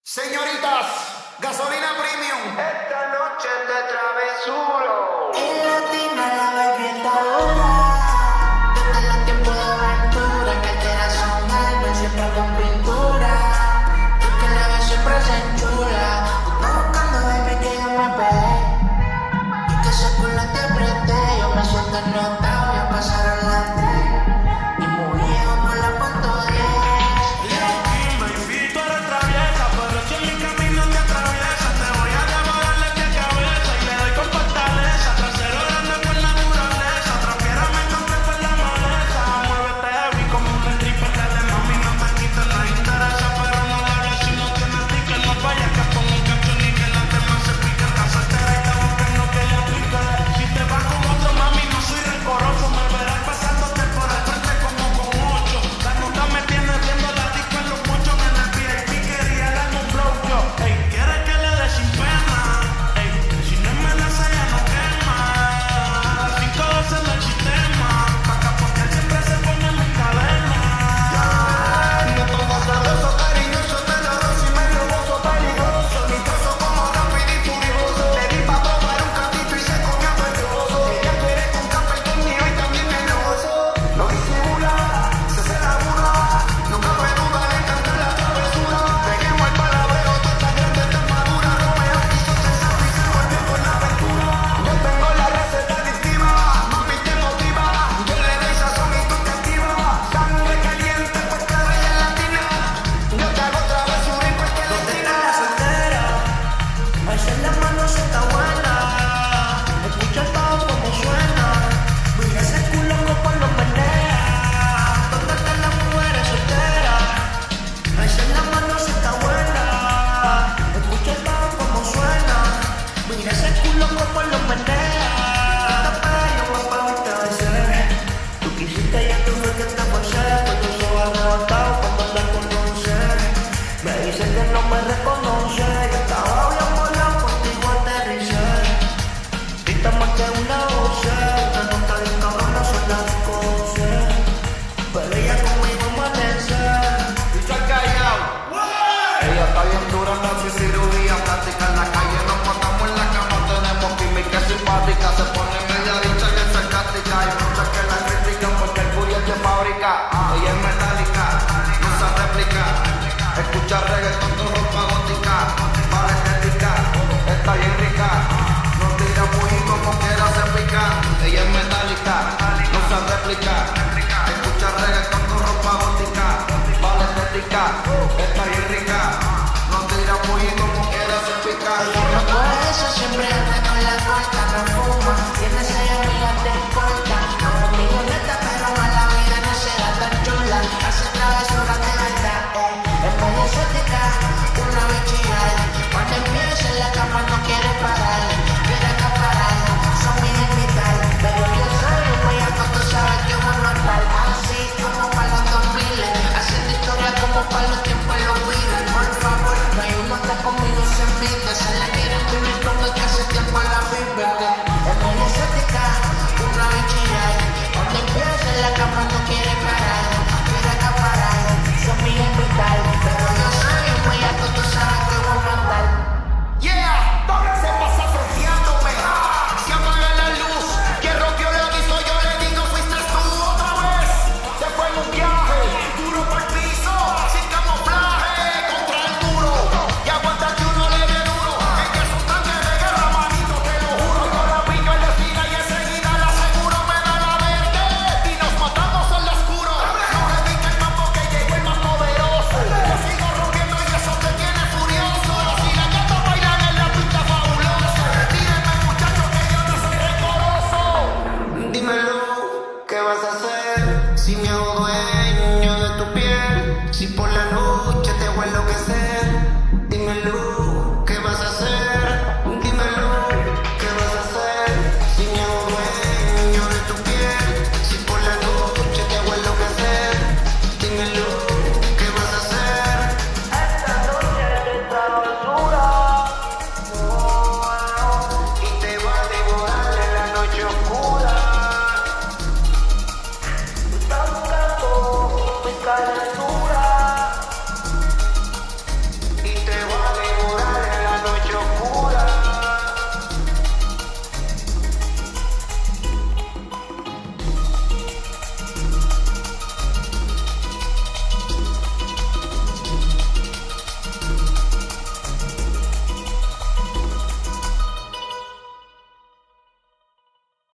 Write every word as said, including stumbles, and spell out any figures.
Señoritas, gasolina premium. Esta noche te travesuro. En latina la bebedora, desde los tiempos de aventura, carteras son almas, siempre con pintura. Tú que la ves siempre se enchula. Tú buscando baby que yo me pegué, y que ese culo te apreté. Yo me siento notado, ya pasaron las tres, y muy viejo por la punto diez. Se pone media dicha que es sarcástica. Hay muchas que la critican porque el booty es de fábrica. Ella es metálica, no se réplica. Escucha reggaetón con ropa gótica. Para estética, está bien rica. No tira muy como quiera se pica. Ella es metálica, no se réplica. Escucha reggaetón con ropa gótica. Para estética, está bien rica. No tira muy como quiera se pica. No por eso siempre anda con la corta, no fuma, tiene seis amigas de corta. No conmigo neta, pero a la vida no será tan chula. Hace travesuras de verdad, eh. Es muy exótica, una bichilla. Cuando empieza en la cama no quiere parar, quiere acaparar, son mi digital. Pero yo soy un bellaco, tú sabes que uno no tal. Así como para los dos mil, haciendo historia como para los tiempos de los Beatles.